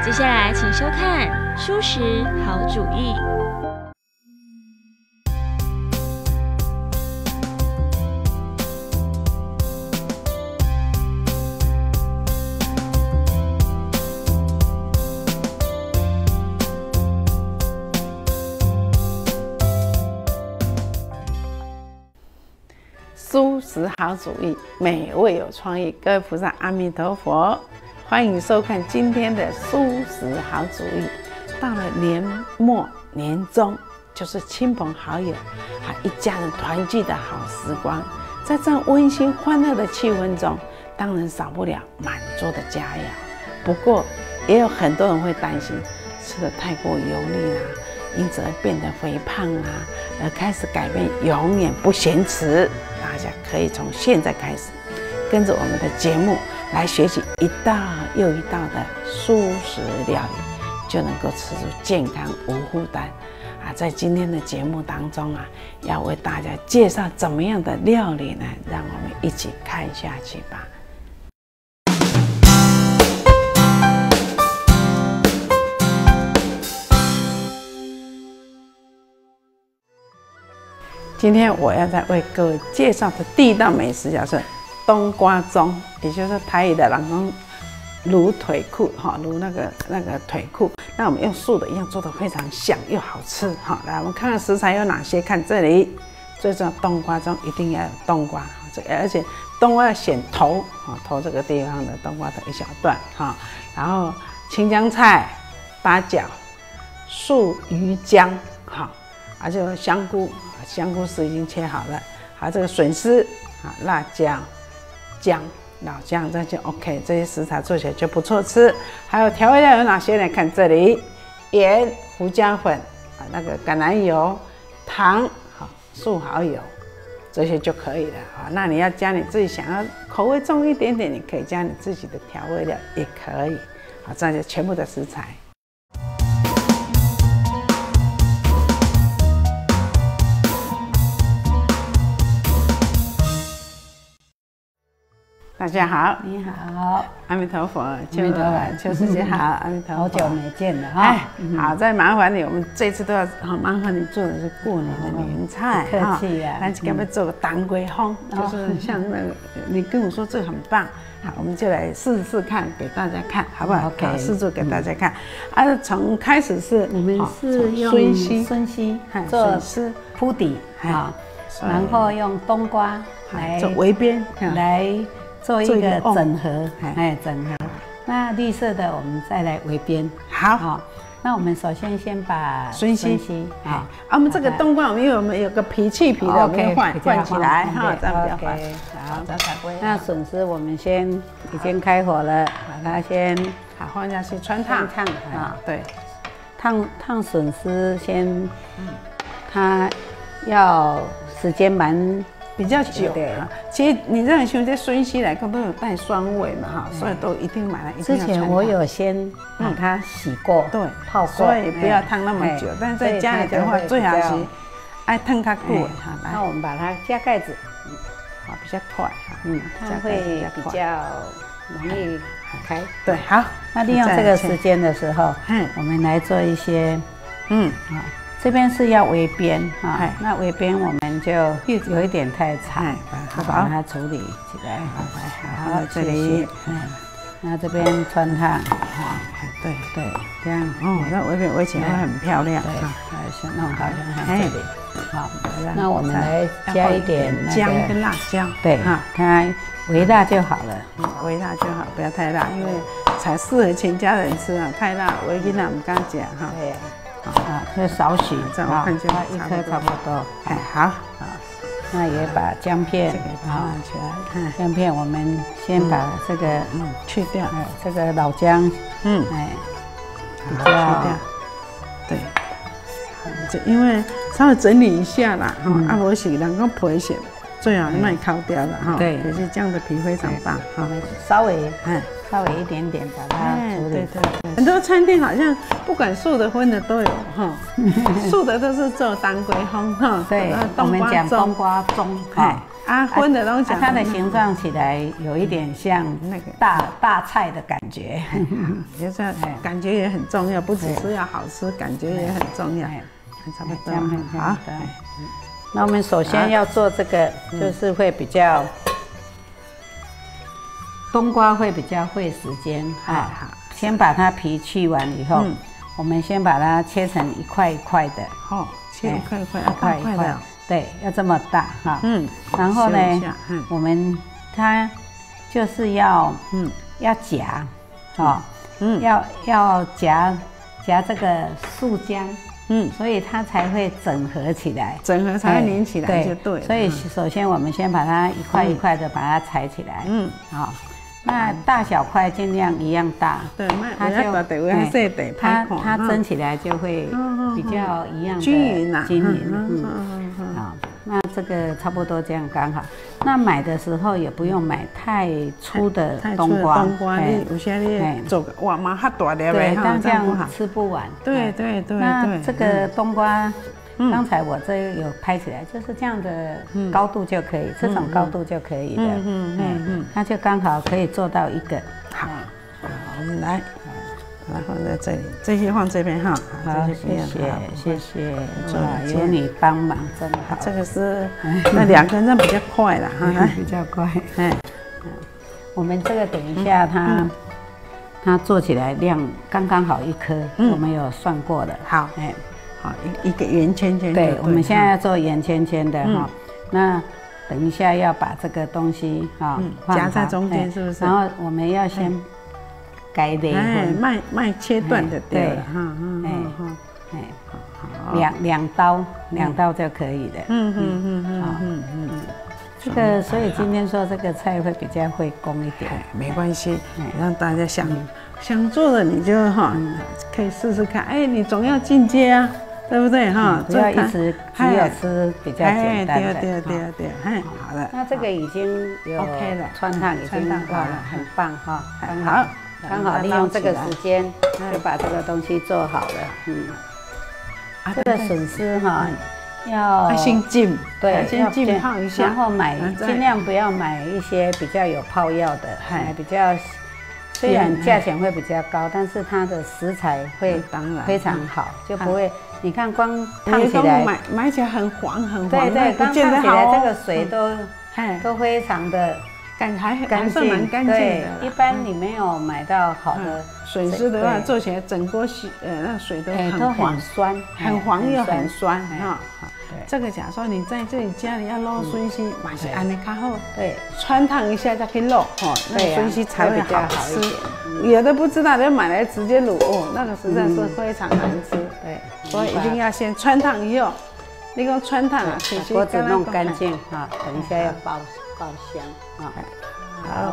接下来请收看《蔬食好主意》。 蔬食好主意，美味有创意。各位菩萨，阿弥陀佛！欢迎收看今天的蔬食好主意。到了年末年终，就是亲朋好友一家人团聚的好时光。在这样温馨欢乐的气氛中，当然少不了满桌的佳肴。不过，也有很多人会担心吃得太过油腻啦，因此而变得肥胖啦，而开始改变永远不嫌迟。大家可以从现在开始，跟着我们的节目来学习一道又一道的蔬食料理，就能够吃出健康无负担。在今天的节目当中要为大家介绍怎么样的料理呢？让我们一起看下去吧。今天我要再为各位介绍的第一道美食就是冬瓜盅，也就是台语的人讲卤腿裤卤那个腿裤。那我们用素的一样做得非常香又好吃来，我们看看食材有哪些。看这里，最重要冬瓜盅一定要有冬瓜，而且冬瓜要选头头这个地方的冬瓜的一小段然后青江菜、八角、素鱼姜而且香菇。香菇丝已经切好了，还有这个笋丝辣椒、姜、老姜，这就 OK。这些食材做起来就不错吃。还有调味料有哪些呢？看这里，盐、胡椒粉那个橄榄油、糖素蚝油，这些就可以了那你要加你自己想要口味重一点点，你可以加你自己的调味料也可以这就全部的食材。大家好， 你好， 阿弥陀佛，邱师姐好，阿弥陀佛， 好久没见了哈。 好，再麻烦你，我们这次都要麻烦你做的是过年的年菜， 客气啊。 咱该不要做个当归烘，就是像那个你跟我说这很棒，好，我们就来试试看，给大家看，好不好 ？OK， 试做给大家看。从开始是我们是用孙溪做铺底然后用冬瓜来做围边来。做一个整合，整合。那绿色的我们再来围边。好，那我们首先把孙溪我们这个冬瓜，因为我们有个去皮的，我们换起来这样比较快。好， 那笋丝我们先已经开火了，把它先放下去穿烫对， 烫笋丝先，它要时间比较久其实你这样像这孙溪来讲都有带酸味嘛所以都一定买来一定要穿烫。之前我有先把它洗过，对，泡过， 所以不要烫那么久。但是在家里的话，最好是爱烫它过。 那我们把它加盖子， 比较快它会比较容易开。 对，好。 那利用这个时间的时候，我们来做一些，这边是要围边那围边我们就有一点太长，把它处理起来。好，这里，那这边穿烫， 对， 这样那围边围起来会很漂亮。 对，先弄好这里。好，那我们来加一点姜跟辣椒。 对，它微辣就好了， 微辣就好，不要太辣，因为才适合全家人吃太辣，我囡仔唔敢食对。就少许， 这样我看就一颗差不多。 好， 那也把姜片放起来。 姜片我们先把这个去掉， 这个老姜，比较对，就因为稍微整理一下啦，我是人讲皮是最好卖烤掉了对， 可是这样的皮非常棒稍微一点点把它处理。 对，很多餐厅好像不管素的荤的都有素的都是做当归烘对，我们讲冬瓜盅荤的东西， 它的形状起来有一点像那个大菜的感觉， 就是感觉也很重要，不只是要好吃，感觉也很重要。差不多，好。 那我们首先要做这个，就是会比较冬瓜会比较费时间啊。好，先把它皮去完以后，我们先把它切成一块一块的。 哦，切一块一块的。 对，要这么大哈。然后呢，我们它就是要夹，哦，要夹这个素浆。所以它才会整合起来， 整合才会粘起来就对。 所以首先我们先把它一块一块的把它裁起来。好，那大小块尽量一样大。 对，它就它蒸起来就会比较一样均匀啦， 均匀。好，那这个差不多这样刚好。那买的时候也不用买太粗的冬瓜， 你有些你做哇嘛哈大粒的， 对，但这样吃不完。 对。 那这个冬瓜，刚才我这有拍起来，就是这样的高度就可以，这种高度就可以的。它就刚好可以做到一个。 好，我们来。然后在这里，这些放这边哈。 好，谢谢，哇，有你帮忙真好。 这个是那2个人比较快了哈， 比较快。我们这个等一下它做起来量刚刚好1颗，我们有算过的。 好，好一个圆圈圈。 对，我们现在要做圆圈圈的哈。那等一下要把这个东西哈夹在中间，是不是？ 然后我们要先。改的卖切断的对了哈， 两刀就可以的。这个所以今天说这个菜会比较费工一点， 没关系，让大家想做的你就可以试试看。你总要进阶啊，对不对哈？ 不要一直只有吃比较简单的。 对，好的。 那这个已经有 OK 了，汆烫已经好了，很棒哈， 好。 刚好利用这个时间就把这个东西做好了。这个笋丝哈要先浸， 对， 先浸泡一下， 然后尽量不要买一些比较有泡药的，买比较虽然价钱会比较高，但是它的食材会非常好，就不会你看光烫起来买起来很黄， 对，刚烫起来这个水都非常的。 还算蛮干净的。 一般你没有买到好的水丝的话，做起来整锅那水都很酸， 很黄又很酸哈。这个假如说你在这里家里要捞笋丝，嘛是安尼较好。对，汆烫一下再去捞哈，那个笋丝才会好吃。有的不知道就买来直接卤哦，那个实在是非常难吃。对，所以一定要先汆烫以后，那个汆烫啊， 锅子弄干净哈，等一下要爆香啊。好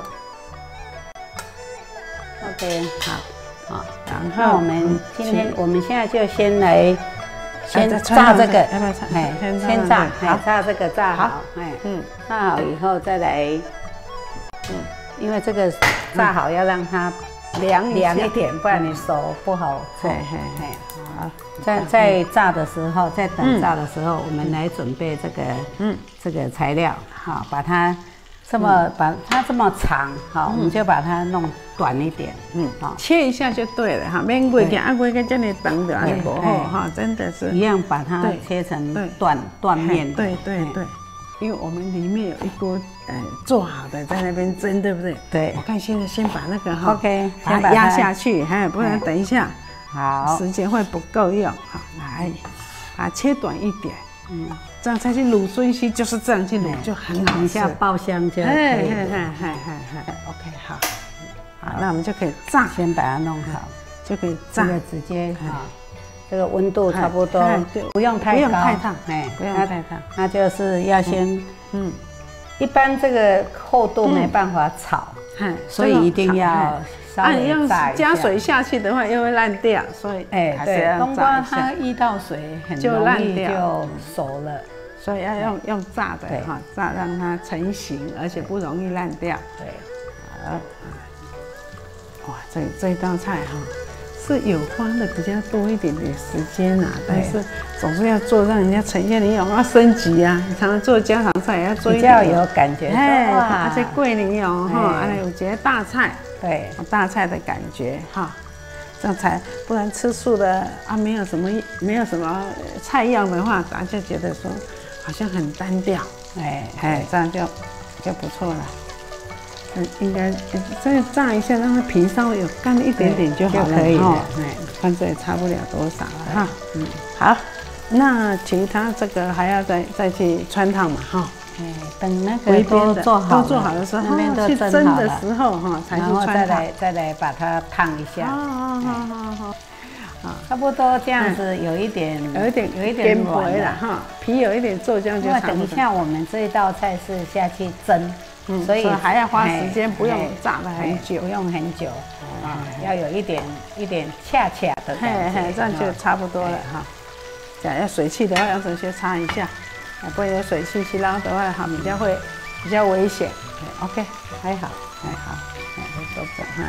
，OK， 好，然后我们现在就先炸这个，先炸，炸这个炸好，炸好以后再来，因为这个炸好要让它凉一点，不然你手不好做。好，在炸的时候，在等炸的时候，我们来准备这个材料，好，把它。把它这么长，好，我们就把它弄短一点， 切一下就对了哈，免过去过去这么长的还不好哈，真的是一样把它切成断面， 对，因为我们里面有一锅做好的在那边蒸，对不对？ 对， 我看现在先把那个 OK 把它压下去，不然等一下好时间会不够用，好，来把它切短一点，这样才去卤笋丝，就是这样去卤就很好吃。 一下爆香就可以。 OK， 好，那我们就可以炸， 先把它弄好， 就可以炸。 这个直接这个温度差不多，不用太高， 不用太烫。 那就是要先，一般这个厚度没办法炒，所以一定要。 你用加水下去的话，又会烂掉，所以对，冬瓜它遇到水很容易就熟了， 所以要用炸的哈，炸让它成型，而且不容易烂掉。对，好，哇，这道菜哈是有花的比较多一点点时间啊，但是总是要做让人家呈现你有没有升级啊？你常常做家常菜也要做一点比较有感觉， 而且桂林哦哈，还有些大菜， 对， 大菜的感觉哈，这样才不然吃素的啊，没有什么菜样的话，咱就觉得说好像很单调，这样就不错了。应该再炸一下，让它皮稍微有干一点点就好了，可以了。反正也差不了多少了哈。好，那其他这个还要再去穿烫嘛哈。 等那个都做好的时候， 去蒸的时候哈，才去穿烫， 再来把它烫一下。好。差不多这样子，有一点软了哈，皮有一点皱，这样就差不多。等一下我们这一道菜是下去蒸。所以还要花时间，不用炸得很久，不用很久啊，要有一点恰恰的感觉，这样就差不多了哈。这样要水汽的话，要先擦一下，不然有水汽去捞的话，哈，比较危险。OK， 还好，都这样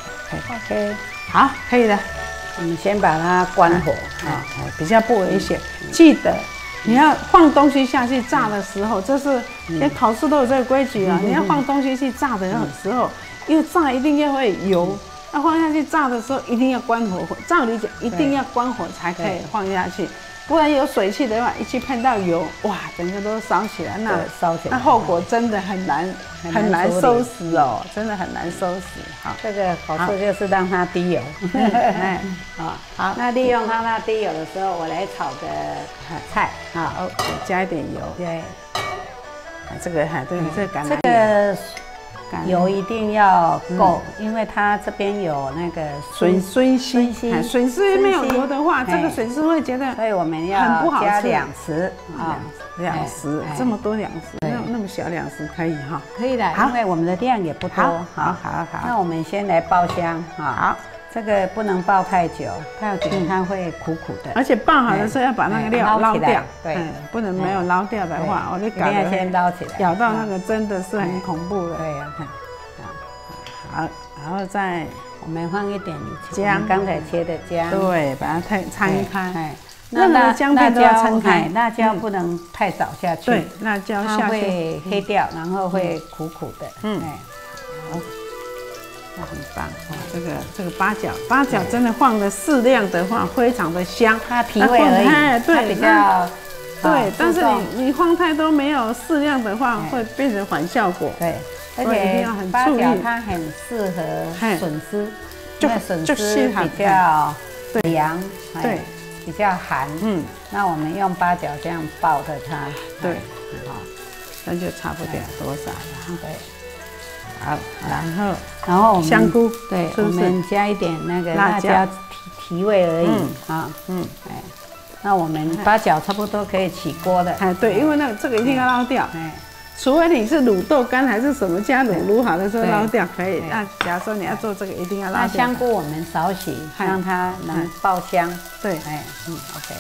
，OK， 好，可以了。我们先把它关火啊，比较不危险。记得。你要放东西下去炸的时候，这是连考试都有这个规矩啊。你要放东西去炸的时候，因为炸一定要会油，那放下去炸的时候一定要关火。照理讲，一定要关火才可以放下去，不然有水汽的话，一去碰到油，哇，整个都烧起来，那后果真的很难收拾哦，真的很难收拾。好，这个好处就是让它滴油。好，那利用它那滴油的时候，我来炒个菜啊，加一点油。对，这个橄榄油。油一定要够，因为它这边有那个笋丝，笋丝没有油的话，这个笋丝会觉得，所以我们要很不好吃。2匙啊，2匙，这么多2匙，那么小2匙可以哈？可以的，因为我们的量也不多。好，那我们先来爆香啊。好，这个不能爆太久，它会苦苦的。而且爆好的时候要把那个料捞掉，对，不能没有捞掉的话，一定要先捞起来，咬到那个真的是很恐怖的。对呀，好，然后再我们放一点姜，刚才切的姜，对，把它摊开。那姜片都要撑开，辣椒不能太少下去，对，辣椒下去会黑掉，然后会苦苦的。好。很棒啊！这个八角真的放的适量的话，非常的香。它提味而已，对，比较对。但是你放太多没有适量的话，会变成反效果。对，而且八角它很适合笋丝，因为笋丝比较凉，对，比较寒。那我们用八角这样爆的它，对，好，那就差不了多少了。对。好，然后我们香菇，对，我们加一点那个辣椒提味而已啊。那我们八角差不多可以起锅的。对，因为这个一定要捞掉。除非你是卤豆干还是什么加卤好的时候捞掉可以。那假如说你要做这个，一定要捞掉。那香菇我们少洗，让它能爆香。对，OK。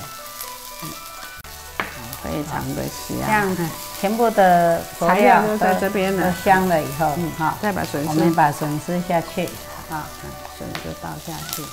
非常的香，这样全部的材料都在这边了，香了以后，好，再把笋丝，我们把笋丝下去，啊，笋丝倒下去，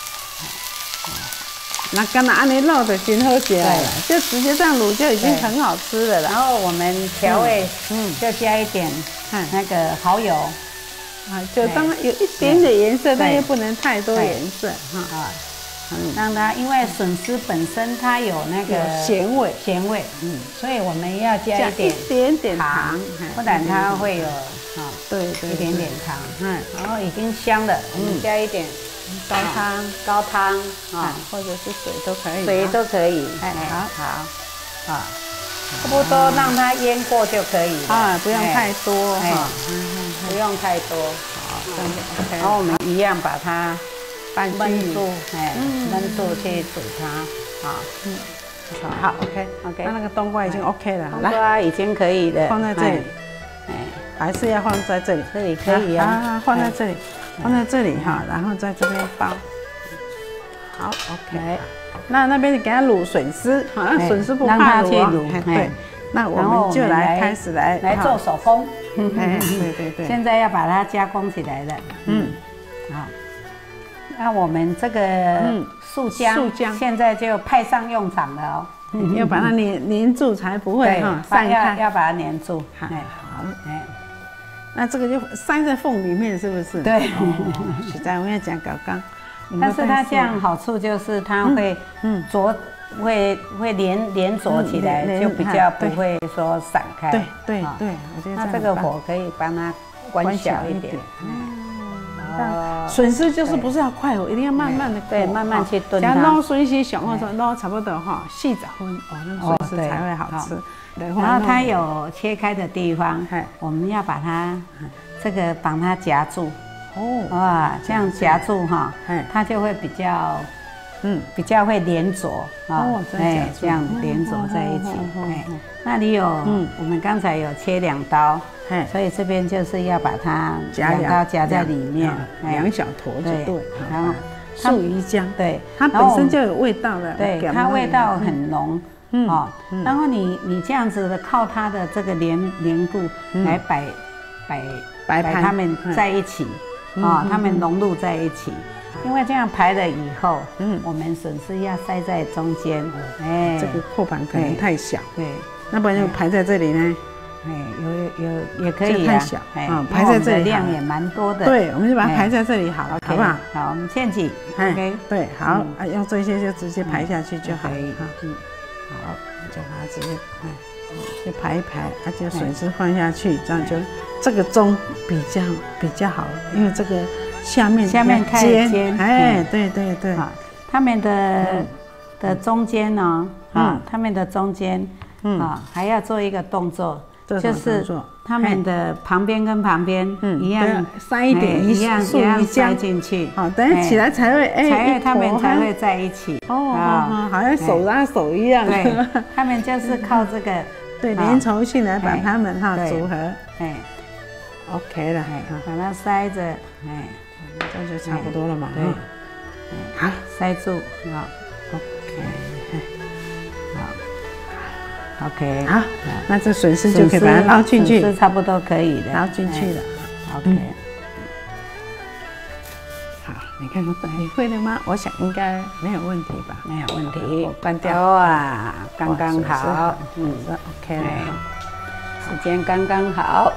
那刚才按你烙的真好吃了，就直接这样卤就已经很好吃了。然后我们调味，就加一点那个蚝油，啊，就当有一点点颜色，但又不能太多颜色，哈。让它，因为笋丝本身它有那个咸味，所以我们要加一点点糖，不然它会有对，一点点糖，然后已经香了，我们加一点高汤啊，或者是水都可以，好，差不多让它腌过就可以了，啊，不用太多，不用太多，好，然后我们一样把它。焖住，焖住去煮它，好 ，OK， 那个冬瓜已经 OK 了，冬瓜已经可以的，放在这里，还是要放在这里，这里可以啊，放在这里哈，然后在这边包，好 ，OK， 那边你给它卤笋丝，好，那笋丝不怕卤，对，那我们就开始来做手工，对，现在要把它加工起来了，好。 那我们这个素浆现在就派上用场了哦。 要把它粘住才不会哈散开， 要把它粘住。 好，那这个就塞在缝里面，是不是？ 对。 实在我要讲搞刚， 但是它这样好处就是它会会连着起来，就比较不会说散开。 对，我觉得那这个火可以帮它关小一点。 笋丝就是不是要快火，一定要慢慢的， 对，慢慢去炖它。 像捞笋丝小或者捞差不多哈，40分哦，那笋丝才会好吃。 然后它有切开的地方，我们要把它这个把它夹住。哦，哇，这样夹住哈，它就会比较会连着啊，这样连着在一起。那里有我们刚才有切2刀。所以这边就是要把它2刀夹在里面 ，2小坨就对。 然后素鱼浆， 对， 它本身就有味道了， 对，它味道很浓哦。然后你这样子的靠它的这个黏固来摆它们在一起啊，它们融入在一起。因为这样排了以后，我们笋丝要塞在中间， 这个扩盘可能太小， 对， 那不然就排在这里呢。 也可以太小排在这里量也蛮多的。 对，我们就把它排在这里好了，好不好？ 好，我们芡起。 OK， 对，好，用这些就直接排下去就好。好，就把它直接就排一排，就笋丝放下去，这样就这个盅比较好，因为这个下面太尖。 对， 它们的中间呢，它们的中间还要做一个动作。就是它们的旁边跟旁边一样塞一点一样塞进去， 好，等下起来才会它们才会在一起哦，好像手拉手一样。 对，它们就是靠这个粘稠性来把它们组合。OK 了， 把它塞着， 这就差不多了嘛。 对， 好， 塞住啊。OK， 好，那这笋丝就可以把它捞进去， 笋丝差不多可以的， 捞进去了。 OK， 好，你看你会了吗？我想应该没有问题吧？ 没有问题， 我关掉。 哇，刚刚好 ，OK 了， 时间刚刚好。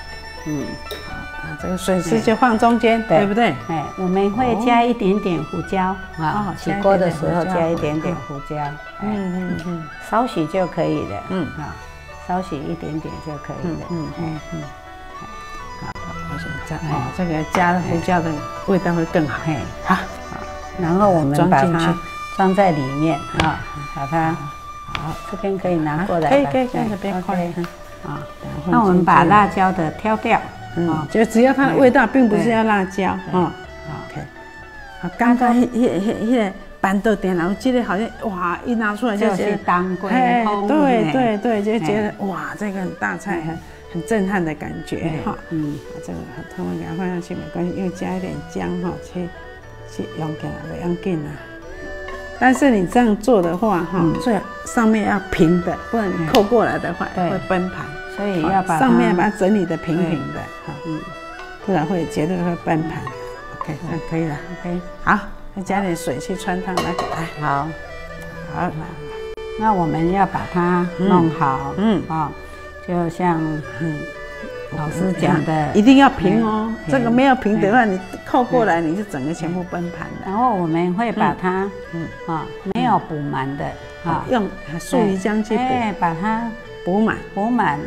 这个笋丝就放中间，对不对？ 我们会加一点点胡椒啊，起锅的时候加一点点胡椒，少许就可以了，少许一点点就可以了， 好，我想这样，这个加胡椒的味道会更好，好， 然后我们把它装在里面啊，把它，好，这边可以拿过来， 可以，这边快， 那我们把辣椒的挑掉。 就只要它的味道，并不是要辣椒OK， 刚刚那个板豆店，然后这个好像哇，一拿出来就觉得当归， 对，就觉得哇，这个很大菜，很震撼的感觉哈。这个他们给它放上去没关系，因为加一点姜去用起来不要紧啦。但是你这样做的话最好上面要平的，不然你扣过来的话会崩盘。 所以要把上面把它整理的平平的，不然会绝对会崩盘。OK， 这样可以了。OK， 好，再加点水去汆烫，来， 好，那我们要把它弄好，就像老师讲的， 一定要平哦。这个没有平的话，你扣过来，你就整个全部崩盘了。 然后我们会把它，没有补满的， 用素鱼浆去补， 把它。 补满， 补满，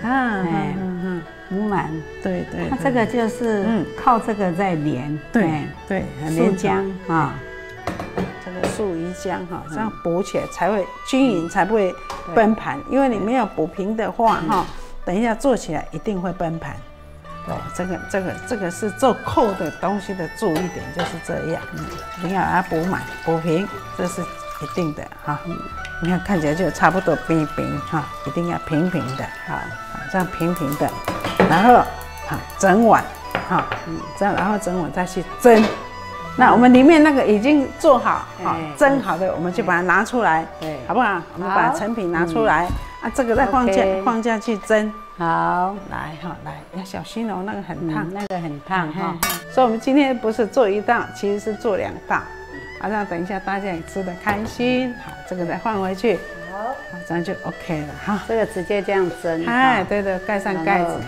对， 它这个就是靠这个在连， 对， 素浆啊， 这个素鱼浆这样补起来才会均匀，才不会崩盘。因为你没有补平的话等一下做起来一定会崩盘。这个是做扣的东西的注意点就是这样，一定要把它补满、补平，这是一定的你看看起来就差不多平平一定要平平的，这样平平的，然后整碗这样然后整碗再去蒸。那我们里面那个已经做好蒸好的，我们就把它拿出来，好不好？我们把成品拿出来这个再放下去蒸。 好， 来要小心哦，那个很烫， 那个很烫所以我们今天不是做一道，其实是做2道。 好，让等一下大家也吃得开心。好，这个再放回去。 好， 这样就 OK 了哈。 这个直接这样蒸。 哎，对对，盖上盖子。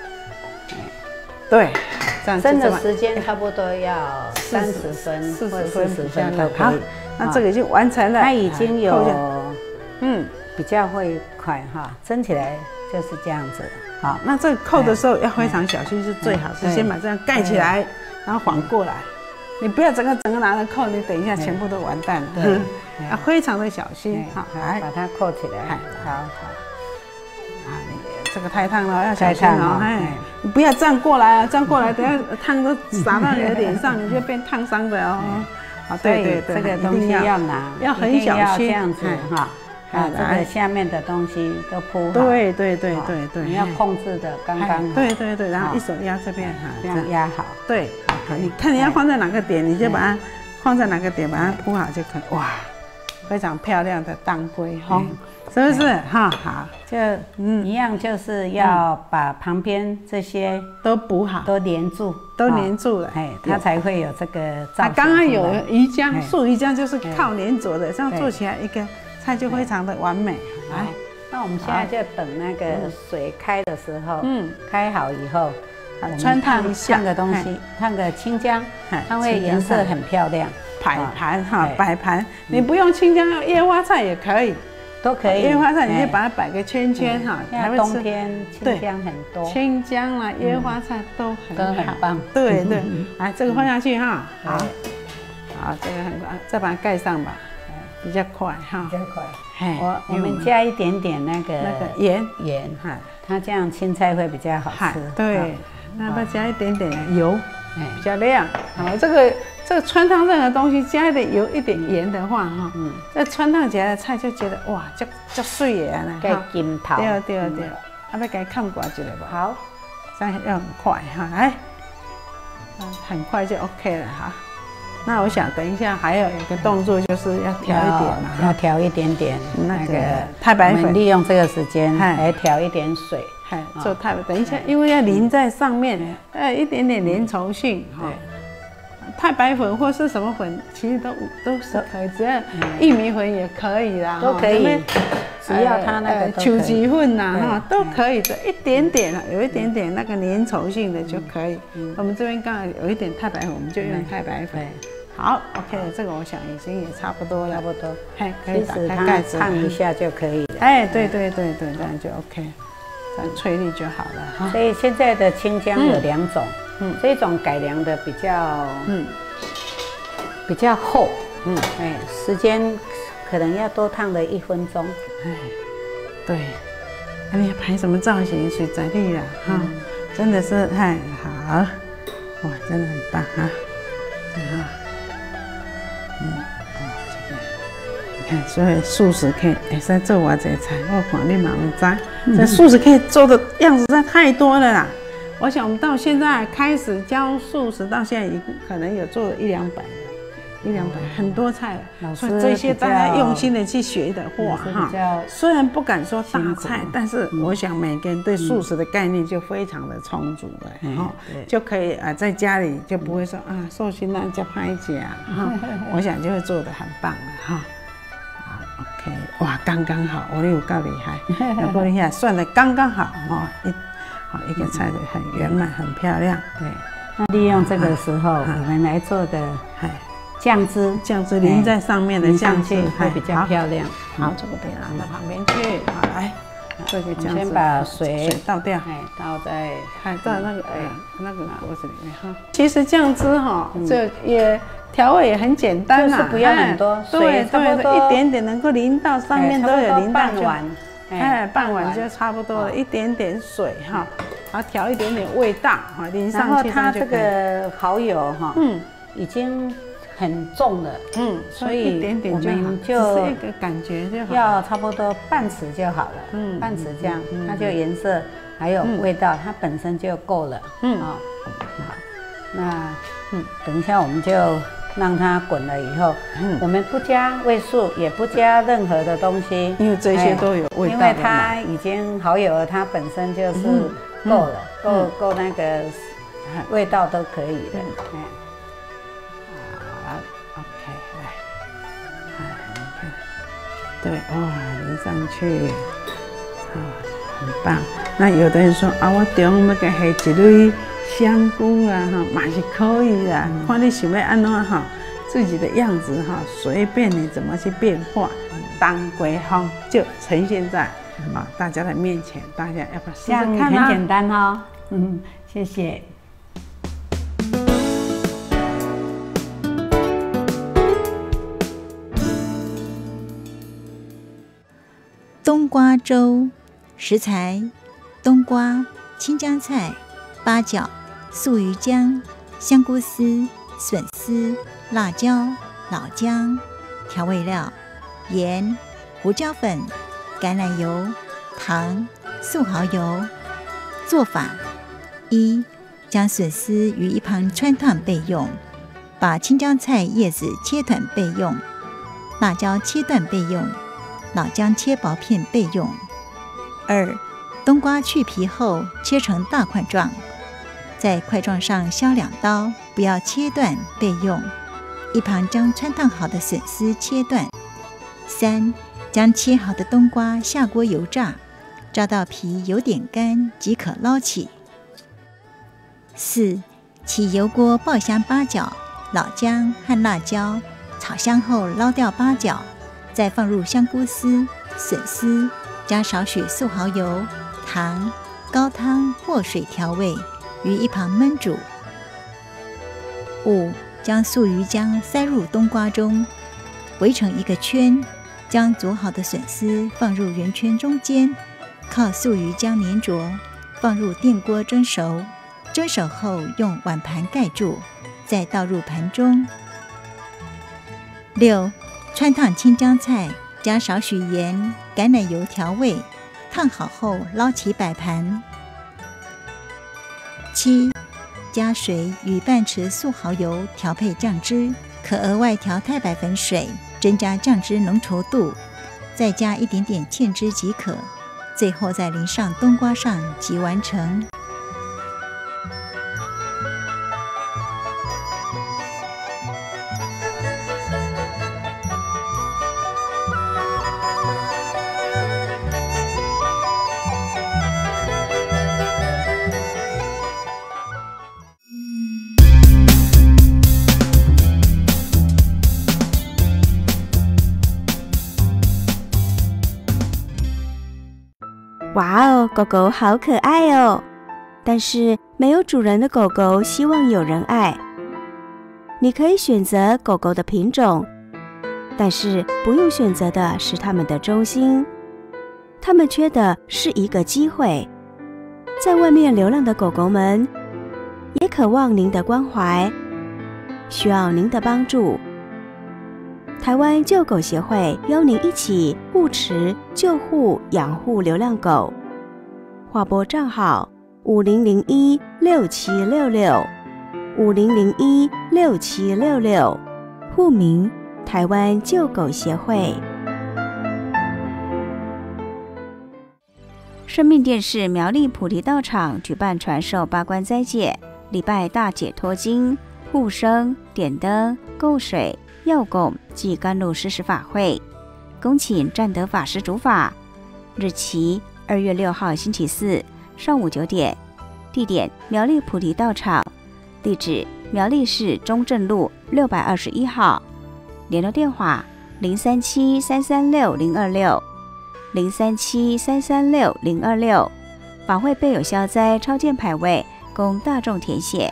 对，这样蒸的时间差不多要30分或40分都可以。 那这个已经完成了。 它已经有，比较会快哈，蒸起来就是这样子。好， 那这个扣的时候要非常小心，是最好是先把这样盖起来，然后反过来。你不要整个拿着扣，你等一下全部都完蛋了。对，要非常的小心。好，来把它扣起来。好。 啊，你这个太烫了，要小心哦。哎，你不要这样过来啊，这样过来，等下烫都洒到你的脸上，你就变烫伤的哦。啊，对， 这个东西要拿， 要很小心， 这样子哈。把这个下面的东西都铺好。 对， 你要控制的刚刚好。 对，然后一手压这边哈， 这样压好。 对，你看你要放在哪个点，你就把它放在哪个点，把它铺好就可以。哇，非常漂亮的当归哈，是不是？哈，好， 就一样，就是要把旁边这些都补好， 都连住了， 哎，它才会有这个造型。 刚刚有鱼浆，素鱼浆就是靠连着的，这样做起来一个菜就非常的完美。来， 那我们现在就等那个水开的时候，开好以后， 穿烫一下， 烫个东西，烫个青姜，它会颜色很漂亮。 摆盘哈，摆盘，你不用青姜，用叶花菜也可以， 都可以。 叶花菜你就把它摆个圈圈哈， 还会冬天青姜很多， 青姜啦、叶花菜都很棒。 对，来这个放下去哈，好，这个很快，再把它盖上吧，比较快哈， 比较快。我们加一点点那个盐， 它这样青菜会比较好吃。 对，那再加一点点油，比较亮。好，这个穿烫任何东西加一点油、一点盐的话，哈，这穿烫起来的菜就觉得哇，就水的呢。 盖金头。 对，要给它看过一下吧。 好， 这样要很快哈，来，很快就 OK 了哈。那我想等一下还有一个动作，就是要调一点嘛， 要调一点点那个太白粉， 利用这个时间来调一点水， 做太白。等一下，因为要淋在上面，一点点粘稠性哈。太白粉或是什么粉，其实都是可以，只要玉米粉也可以啦， 都可以，只要它那个球鸡粉呐哈都可以的，一点点有一点点那个粘稠性的就可以。我们这边刚好有一点太白粉，我们就用太白粉。好 ，OK 了，这个我想已经也差不多了， 差不多， 可以打开盖子， 烫一下就可以了。 哎，对，这样就 OK， 这样翠绿就好了哈。 所以现在的青姜有2种，这种改良的比较厚，时间可能要多烫了1分钟。 对，你要拍什么造型，水彩绿啦，哈，真的是太好，哇，真的很棒哈，你看，所以素食可以会使做偌济菜，我看你嘛有知，这素食可以做的样子实在太多了啦。我想我们到现在开始教素食，到现在已经可能有做了100-200了，很多菜了。所以这些大家用心的去学的话，哈，虽然不敢说大菜，但是我想每个人对素食的概念就非常的充足了，哈，就可以在家里就不会说寿星那叫拍假，哈，我想就会做得很棒了，哈。OK， 哇，刚刚好，我有够厉害，有够厉害，算得刚刚好哦，一个菜的很圆满，很漂亮。对， 那利用这个时候，我们来做个酱汁淋在上面的酱汁会比较漂亮。 好，这个得拿到旁边去。好，来，这个酱汁先把水倒掉， 倒在那个锅子里面哈。其实酱汁哈，这也调味也很简单就是不要很多水，差不多一点点能够淋到上面都有淋到半碗。 半碗就差不多了，一点点水哈，然后调一点点味道哈，淋上去。 然后它这个蚝油哈，已经很重了，所以我们就一个感觉就好， 要差不多半匙就好了，半匙这样，它就颜色还有味道，它本身就够了，好，那等一下我们就让它滚了以后，我们不加味素，也不加任何的东西， 因为这些都有味道， 因为它已经蚝油了，它本身就是够了，够那个味道都可以的。 好 ，OK， 来， 对，哇，淋上去，啊，很棒。那有的人说啊，我中要给下一蕊香菇啊，哈，嘛是可以的，看你想要安怎哈，自己的样子哈，随便你怎么去变化，当归风就呈现在啊大家的面前，大家要不要试试看啊？ 很简单哦，谢谢。 冬瓜粥，食材：冬瓜、青江菜、八角、素鱼浆、香菇丝、笋丝、辣椒、老姜。调味料：盐、胡椒粉、橄榄油、糖、素蚝油。做法：一、将笋丝于一旁汆烫备用，把青江菜叶子切短备用，辣椒切断备用，老姜切薄片备用。二、冬瓜去皮后切成大块状，在块状上削2刀，不要切断备用。一旁将汆烫好的笋丝切断。三、将切好的冬瓜下锅油炸，炸到皮有点干即可捞起。四、起油锅爆香八角、老姜和辣椒，炒香后捞掉八角，再放入香菇丝、笋丝，加少许素蚝油、糖、高汤或水调味，于一旁焖煮。五、将素鱼浆塞入冬瓜中，围成一个圈，将煮好的笋丝放入圆圈中间，靠素鱼浆粘着，放入电锅蒸熟。蒸熟后用碗盘盖住，再倒入盘中。六、汆烫青江菜，加少许盐、橄榄油调味，烫好后捞起摆盘。七、加水与半匙素蚝油调配酱汁，可额外调太白粉水，增加酱汁浓稠度，再加一点点芡汁即可。最后再淋上冬瓜上即完成。 哇哦，狗狗好可爱哦！但是没有主人的狗狗希望有人爱。你可以选择狗狗的品种，但是不用选择的是它们的忠心。它们缺的是一个机会。在外面流浪的狗狗们也渴望您的关怀，需要您的帮助。台湾救狗协会邀您一起护持、救护、养护流浪狗。划拨账号50016766，50016766，户名台湾救狗协会。生命电视苗栗菩提道场举办传授八关斋戒、礼拜大解脱经、护生、点灯、供水、药供及甘露施食法会，恭请占德法师主法。日期2月6号星期四上午9点，地点苗栗菩提道场，地址苗栗市中正路621号，联络电话037-336-026，037-336-026。法会备有消灾超荐牌位，供大众填写。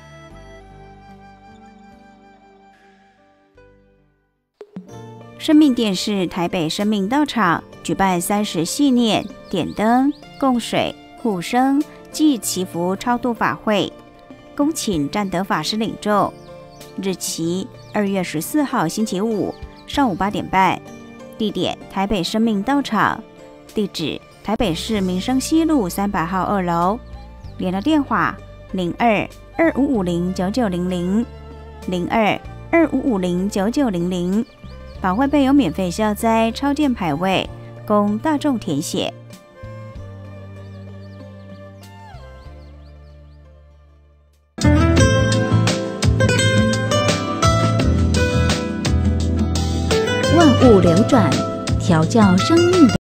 生命电视台北生命道场举办30系念、点灯、供水、护生暨祈福超度法会，恭请占德法师领众。日期2月14号星期五上午8点半，地点台北生命道场，地址台北市民生西路300号2楼，联络电话02-2550-9900，02-2550-9900。法会备有免费消灾超荐牌位，供大众填写。 万物流转， 调教生命的